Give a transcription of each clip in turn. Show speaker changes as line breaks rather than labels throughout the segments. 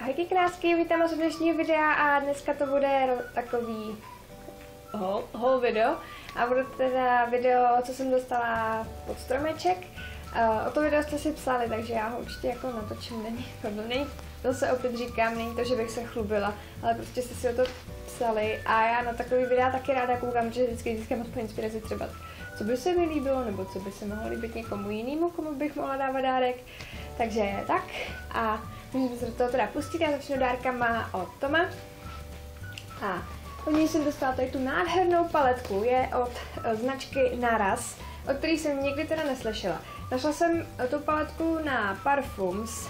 Ahojky krásky, vítám vás u dnešního videa a dneska to bude takový haul video a bude teda video, co jsem dostala pod stromeček. O to video jste si psali, takže já ho určitě jako natočím, není to se opět říkám, není to, že bych se chlubila, ale prostě jste si o to psali a já na takový videa taky ráda koukám, že vždycky získám aspoň inspiraci třeba, co by se mi líbilo, nebo co by se mohlo líbit někomu jinému, komu bych mohla dávat dárek. Takže tak a můžeme se do toho teda pustit, já začnu dárkama od Toma. A od něj jsem dostala tady tu nádhernou paletku, je od značky Naraz, o který jsem nikdy teda neslyšela. Našla jsem tu paletku na Parfums,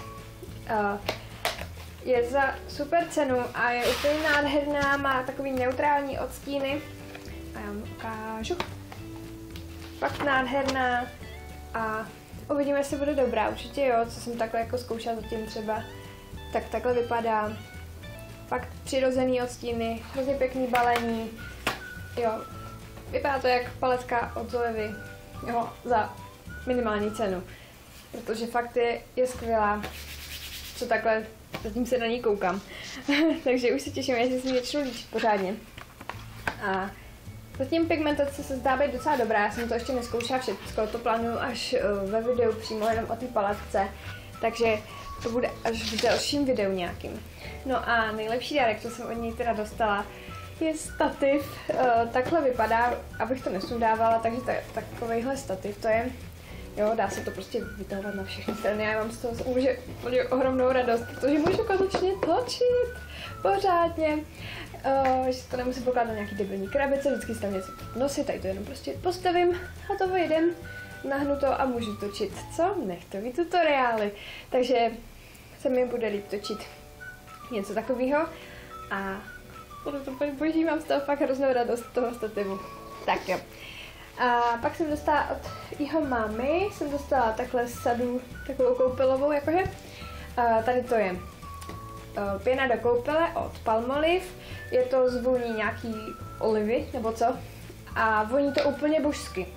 je za super cenu a je úplně nádherná, má takový neutrální odstíny a já vám ukážu. Fakt nádherná a uvidíme, jestli bude dobrá, určitě jo, co jsem takhle jako zkoušela zatím třeba, tak takhle vypadá. Fakt přirozený odstíny, hrozně pěkný balení, jo, vypadá to jak paletka od Zoevy, jo, za minimální cenu, protože fakt je skvělá, co takhle, zatím se na ní koukám, takže už se těším, jestli si ji začnu líčit pořádně. A zatím pigmentace se zdá být docela dobrá, já jsem to ještě neskoušela všechno, to plánuju až ve videu přímo jenom o té paletce, takže to bude až v dalším videu nějakým. No a nejlepší dárek, co jsem od něj teda dostala, je stativ. Takhle vypadá, abych to nesundávala, takže takovejhle stativ to je. Jo, dá se to prostě vytahovat na všechny strany, já mám z toho úplně ohromnou radost, protože můžu konečně točit pořádně. Že to nemusím pokládat nějaký debilní krabice, vždycky si tam něco nosit, tady to jenom prostě postavím a to vyjdem, nahnu to a můžu točit. Co? Nech to ví tutoriály. Takže se mi bude líp točit něco takového a budu to úplně boží, mám z toho fakt hroznou radost toho stativu. Tak jo. A pak jsem dostala od jeho mámy, jsem dostala takhle sadu, takovou koupelovou jakože. Tady to je pěna do koupele od Palmolive, je to z vůní nějaký olivy, nebo co? A voní to úplně božsky.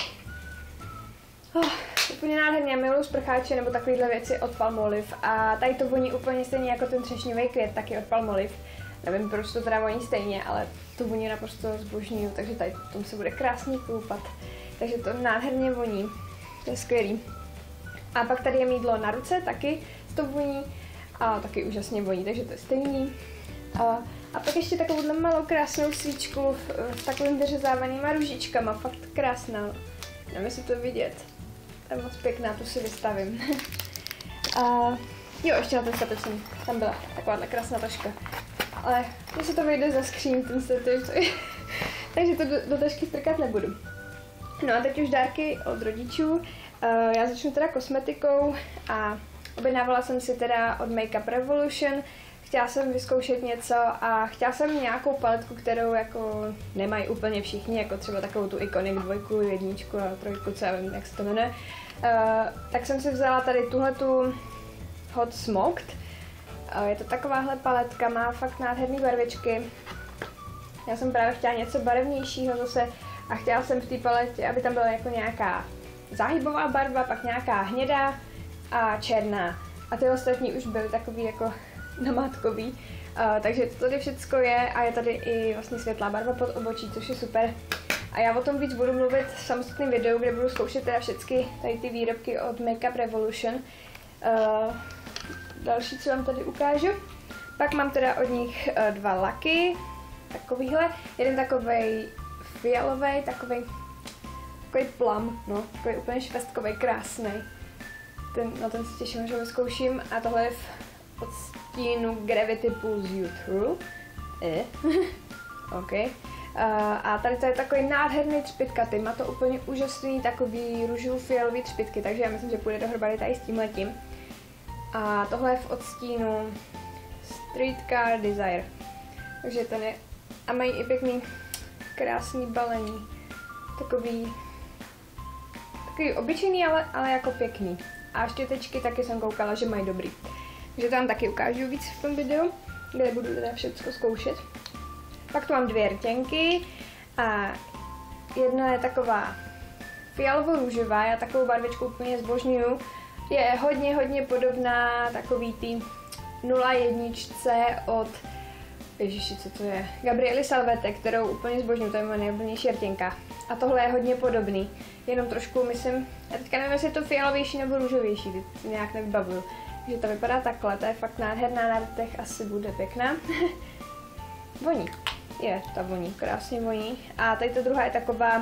Úplně nádherně, miluji sprcháče nebo takovéhle věci od Palmolive a tady to voní úplně stejně jako ten třešňový květ, taky od Palmolive. Nevím, proč to teda voní stejně, ale to voní naprosto zbožňuju, takže tady v tom se bude krásně koupat. Takže to nádherně voní, to je skvělý. A pak tady je mýdlo na ruce, taky to voní a taky úžasně voní, takže to je stejný. A pak ještě takovouhle malou krásnou svíčku s takovým vyřezávanýma růžičkama, fakt krásná. Nevím, jestli to vidět. To je moc pěkná, tu si vystavím. Jo, ještě na ten stativ jsem, tam byla takováhle krásná taška. Ale mně se to vyjde za skříň, ten stativ, takže to do tašky strkat nebudu. No a teď už dárky od rodičů. Já začnu teda kosmetikou a objednávala jsem si teda od Makeup Revolution. Chtěla jsem vyzkoušet něco a chtěla jsem nějakou paletku, kterou jako nemají úplně všichni, jako třeba takovou tu Iconic 2, 1 a 3, co já vím, jak se to jmenuje. Tak jsem si vzala tady tuhletu Hot Smoked. Je to takováhle paletka, má fakt nádherné barvičky. Já jsem právě chtěla něco barevnějšího zase a chtěla jsem v té paletě, aby tam byla jako nějaká záhybová barva, pak nějaká hnědá a černá. A ty ostatní už byly takový jako namátkový. Takže to tady všecko je a je tady i vlastně světlá barva pod obočí, což je super. A já o tom víc budu mluvit v samostatném videu, kde budu zkoušet teda všechny tady ty výrobky od Makeup Revolution. Další, co vám tady ukážu. Pak mám teda od nich dva laky, takovýhle. Jeden takovej fialový, takový plum, no, takový úplně švestkový, krásný. Na ten se těším, že ho vyzkouším. A tohle je v odstínu Gravity Pulls You Through. OK. A tady to je takový nádherný třpitkaty, má to úplně úžasný takový růžovo-fialový třpitky, takže já myslím, že půjde dohromady tady s tímhletím. A tohle je v odstínu Streetcar Desire. Takže ten je, a mají i pěkný, krásný balení. Takový obyčejný, ale jako pěkný. A štětečky taky jsem koukala, že mají dobrý. Takže to vám taky ukážu víc v tom videu, kde budu teda všechno zkoušet. Pak tu mám dvě rtěnky a jedna je taková fialovo-růžová, já takovou barvičku úplně zbožňuju. Je hodně podobná takový tý 01 od Ježiši, co to je? Gabriely Salvete, kterou úplně zbožňuji, to je moje nejoblíbenější rtěnka. A tohle je hodně podobný, jenom trošku, myslím, já teďka nevím, jestli je to fialovější nebo růžovější, teď nějak nevybavuju. Takže to vypadá takhle, to je fakt nádherná, na rtech asi bude pěkná. Voní, ta voní, krásně voní. A tady ta druhá je taková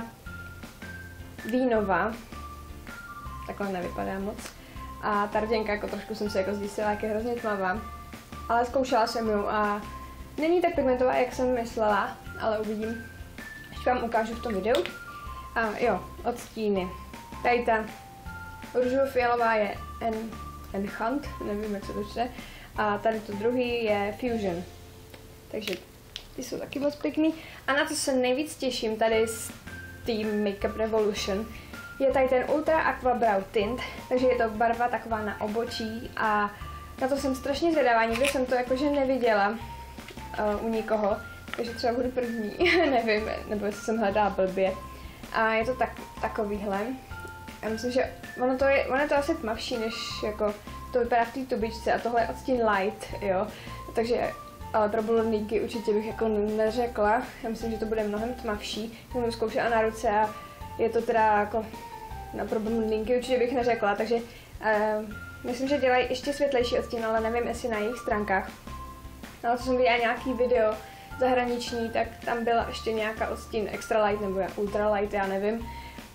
vínová, takhle nevypadá moc. A ta rtěnka, jako trošku jsem se jako zjistila, jak je hrozně tmavá. Ale zkoušela jsem ji a není tak pigmentová, jak jsem myslela, ale uvidím, až vám ukážu v tom videu. A jo, odstíny. Tady ta růžovo-fialová je Enchant, nevím, jak se to čte. A tady to druhý je Fusion. Takže ty jsou taky moc pěkný. A na co se nejvíc těším tady z Team Makeup Revolution, je tady ten Ultra Aqua Brow Tint, takže je to barva taková na obočí a na to jsem strašně zvědavá, nikdy jsem to jakože neviděla u nikoho, takže třeba budu první, nevím, nebo jestli jsem hledala blbě. A je to takovýhle. Já myslím, že ono je to asi tmavší, než jako to vypadá v té tubičce a tohle je odstín light, jo. Takže, ale pro blondýnky určitě bych jako neřekla. Já myslím, že to bude mnohem tmavší. Jsem to zkoušela na ruce a je to teda jako pro blondýnky určitě bych neřekla, takže myslím, že dělají ještě světlejší odstín, ale nevím, jestli na jejich stránkách. Ale co jsem viděla nějaký video zahraniční, tak tam byla ještě nějaká odstín extra light nebo ultra light, já nevím.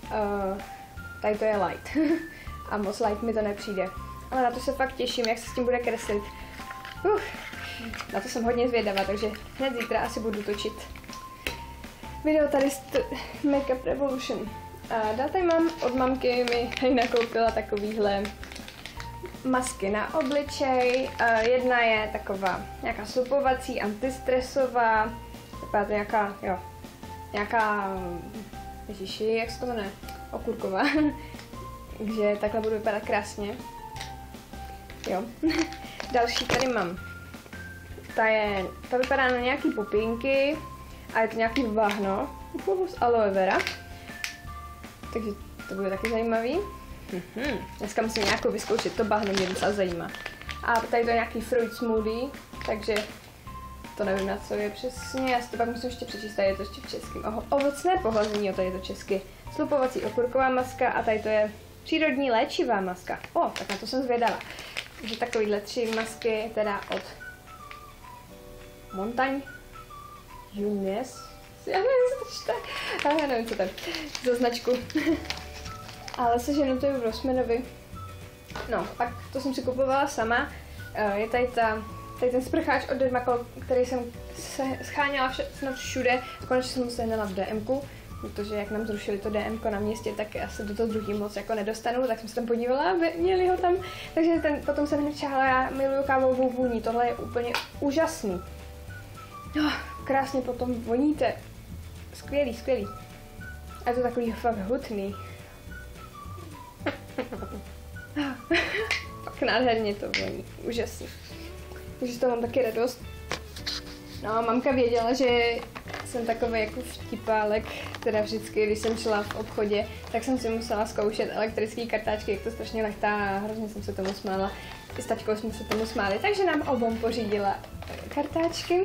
Tady to je light a moc light mi to nepřijde. Ale na to se fakt těším, jak se s tím bude kreslit. Na to jsem hodně zvědavá, takže hned zítra asi budu točit video tady z Makeup Revolution. Dál tady mám od mamky, mi nakoupila takovýhle masky na obličej. Jedna je taková nějaká slupovací, antistresová, taková to nějaká, ježiši, jak se to jmenuje, okurková. Takže takhle budu vypadat krásně. Jo. Další tady mám. Ta vypadá na nějaký pupínky a je to nějaký bahno z aloe vera. Takže to bude taky zajímavý. Dneska musím nějakou vyzkoušet, to bahno mě docela zajímá. A tady to je nějaký fruit smoothie, takže to nevím, na co je přesně, já si to pak musím ještě přečíst, tady je to ještě v českém. Ovocné pohlazení, tady je to česky. Slupovací okurková maska a tady to je přírodní léčivá maska. Tak na to jsem zvědala. Takže takovýhle 3 masky teda od Montagne Junes. Já nevím, co to je za značku. Ale seženu to je v Rossmanovi. No, pak to jsem si kupovala sama. Je tady ten sprcháč od Dermacol, který jsem se scháněla snad všude. Konečně jsem ho sehnala v DMku, protože jak nám zrušili to DMko na městě, tak já se do toho druhý moc jako nedostanu, tak jsem se tam podívala a měli ho tam. Takže potom jsem hned čahala, já miluju kávovou vůni, tohle je úplně úžasný. Krásně potom voníte. Skvělý. A je to takový fakt hutný. Pak nádherně to voní, úžasný. Takže z toho mám taky radost. No, mamka věděla, že jsem takový jako vtipálek, teda vždycky, když jsem šla v obchodě, tak jsem si musela zkoušet elektrické kartáčky, jak to strašně lechtá a hrozně jsem se tomu smála. I s tačkou jsme se tomu smáli, takže nám obom pořídila kartáčky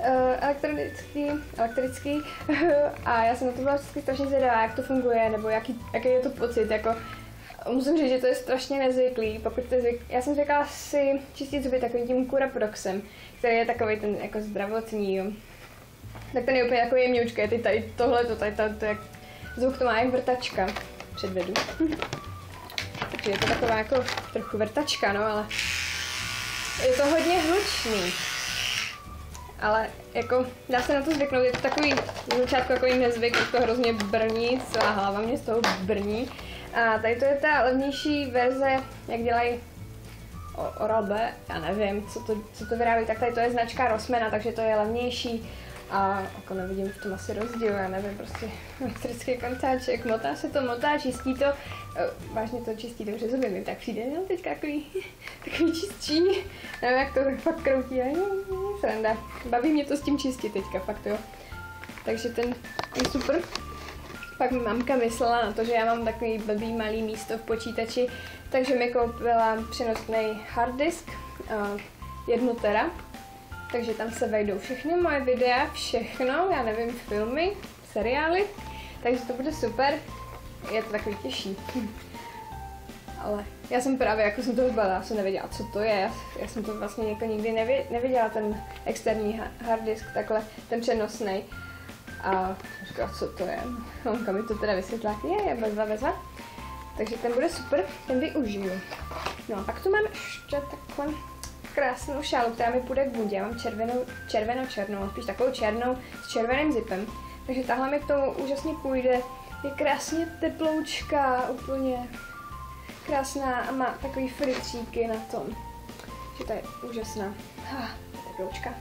elektrický a já jsem na to byla vždycky strašně zvědavá, jak to funguje, nebo jaký je to pocit, jako musím říct, že to je strašně nezvyklý, já jsem zvykla si čistit zuby takovým tím Curaproxem, který je takový ten jako zdravotní, jo. Tak ten je úplně jako jemňoučký, tady tohleto, to jak zvuk to má jak vrtačka, předvedu. Takže je to taková jako trochu vrtačka, no, ale je to hodně hlučný. Ale jako dá se na to zvyknout, je to takový z začátku takový nezvyk, jak to hrozně brní, celá hlava mě z toho brní. A tady to je ta levnější verze, jak dělají Oral-B, já nevím, co to vyrábí, tak tady to je značka Rossmana, takže to je levnější. A jako nevidím v tom asi rozdíl, já nevím, prostě elektrický kartáček, motá, čistí to, vážně to čistí dobře zuby, mi tak přijde, no teďka takový čistší, nevím, jak to fakt kroutí, ale sranda, baví mě to s tím čistit teďka, fakt jo, takže ten je super. Pak mi mamka myslela na to, že já mám takový blbý malý místo v počítači, takže mi koupila přenosný hard disk, Jednotera. Takže tam se vejdou všechny moje videa, všechno, já nevím, filmy, seriály. Takže to bude super. Je to takový těžší. Ale já jsem právě, jako jsem to vybala, jsem nevěděla, co to je. Já jsem to vlastně jako nikdy neviděla, ten externí hard disk, takhle, ten přenosný. A říkala, co to je. Mamka mi to teda vysvětlila, je bezva. Takže ten bude super, ten využiju. No a pak tu mám ještě takhle krásnou šálu, která mi půjde k bundě. Já mám červenou, spíš takovou černou s červeným zipem. Takže tahle mi k tomu úžasně půjde. Je krásně teploučka, úplně krásná a má takový fritříky na tom. Takže to je úžasná. Teploučka.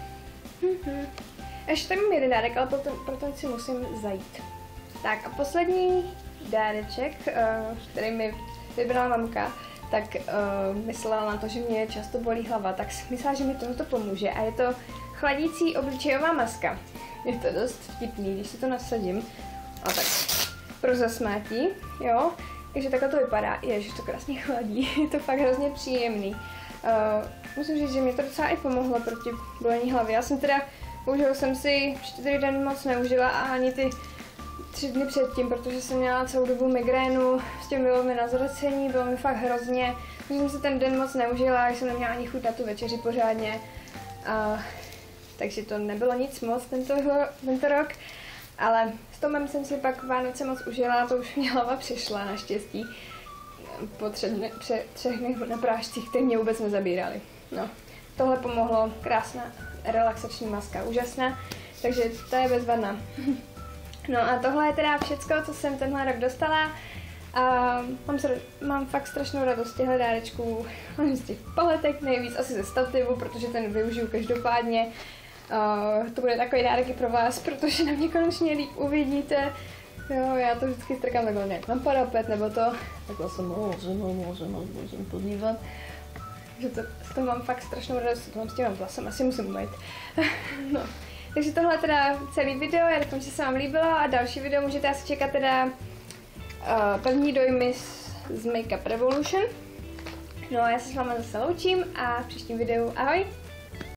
Ještě tam mám jeden dárek, ale proto si musím zajít. Tak a poslední dáreček, který mi vybrala mamka, tak myslela na to, že mě často bolí hlava, tak myslela, že mi tomuto pomůže a je to chladící obličejová maska. Je to dost vtipný, když si to nasadím. A tak pro zasmátí, jo. Takže takhle to vypadá. Ježiš, to krásně chladí. Je to fakt hrozně příjemný. Musím říct, že mě to docela i pomohlo proti bolení hlavy. Já jsem teda, bohužel jsem si 4 dny moc neužila a ani ty 3 dny předtím, protože jsem měla celou dobu migrénu, s tím bylo mi na zvracení, bylo mi fakt hrozně. Takže jsem si ten den moc neužila, jsem neměla ani chuť na tu večeři pořádně. Takže to nebylo nic moc tento rok. Ale s Tomem jsem si pak Vánoce moc užila, to už mě hlava přišla naštěstí. Po 3 dnech na prášcích, které mě vůbec nezabírali. No, tohle pomohlo, krásná relaxační maska, úžasná, takže to je bezvadná. No a tohle je teda všecko, co jsem tenhle rok dostala. A mám fakt strašnou radost z těchto dárečků, z těch paletek nejvíc, asi ze stativu, protože ten využiju každopádně. To bude takový dárek i pro vás, protože na mě konečně líp uvidíte. Jo, já to vždycky strkám takhle nějak na parapet, nebo to. Takhle se můžem podívat. Že z toho mám fakt strašnou radost, to mám s tím vlasem, asi musím umýt. No. Takže tohle teda celý video, já doufám, že se vám líbilo a další video můžete asi čekat teda první dojmy z Makeup Revolution. No a já se s váma zase loučím a v příštím videu ahoj!